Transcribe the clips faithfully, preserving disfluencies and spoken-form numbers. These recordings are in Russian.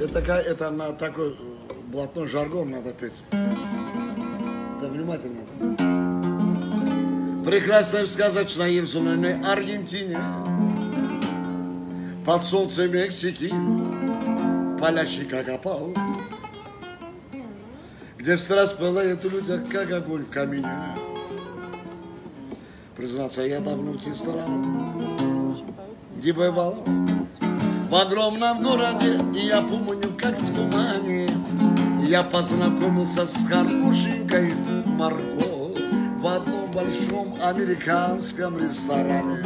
Это, такая, это на такой блатной жаргон надо петь. Да внимательно. В прекрасной сказочной изумленной Аргентине, под солнцем Мексики, палящий как опал, где страсть пылает в людях, как огонь в камине. Признаться, я давно в те страны не бывал. В огромном городе, и я помню, как в тумане, я познакомился с хорошенькой Марго в одном большом американском ресторане.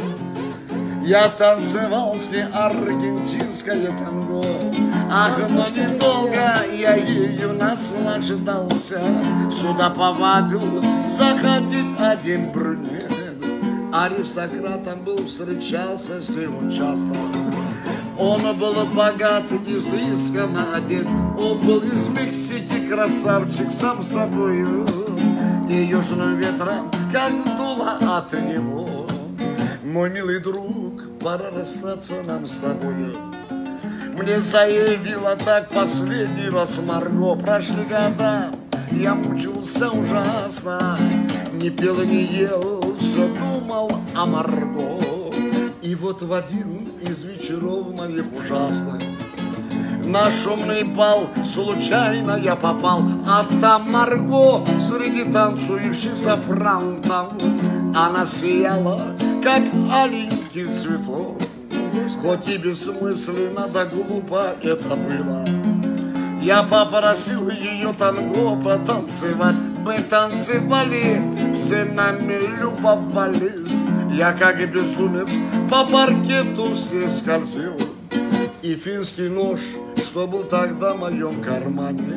Я танцевал с ней аргентинское танго, ах, но недолго я ею наслаждался. Сюда повадил заходит один брюнет, аристократом был, встречался с ним часто. Он был богат, изысканно одет, он был из Мексики, красавчик сам собою, и южным ветром, как дуло от него. Мой милый друг, пора расстаться нам с тобой. Мне заявила так последний раз Марго. Прошли года, я мучился ужасно, не пил и не ел, все думал о Марго. И вот в один из вечеров моих ужасных на шумный бал случайно я попал, а там Марго среди танцующих за франтом. Она сияла, как аленький цветок, хоть и бессмысленно, да глупо это было. Я попросил ее танго потанцевать, мы танцевали, все нами любовались. Я как и безумец по паркету с ней скользил, и финский нож, что был тогда в моем кармане,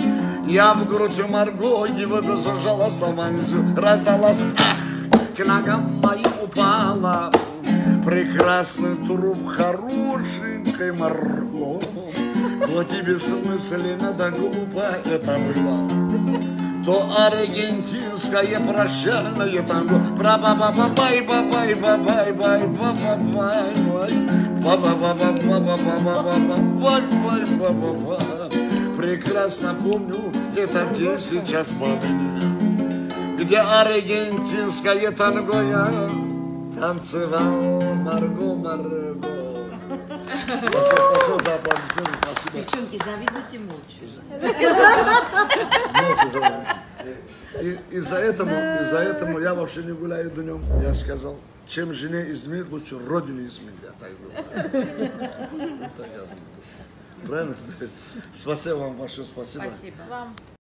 я в грудь у Марго его безжалостно вонзил. Раздалась, ах, к ногам моим упала прекрасный труп хорошенькой Марго. Хоть и бессмысленно, да глупо это было, то аргентинское прощальное танго. Бра-ба-ба-ба-бай, бабай, бабай, бай, ба-ба-бай, бай, ба-ба-ба-ба-ба-ба-ба-ба-бай, ба-ба-ба. Прекрасно помню этот день сейчас по мне, где аргентинское танго я танцевал. Марго, Марго. Спасибо, спасибо за аплодисменты, спасибо. Девчонки, завидуйте молча. Молча завидуйте. И из-за этого, из-за этого я вообще не гуляю днем. Я сказал, чем жене изменить, лучше родине изменить. Я так думаю. Правильно? Спасибо вам большое, спасибо. Спасибо вам.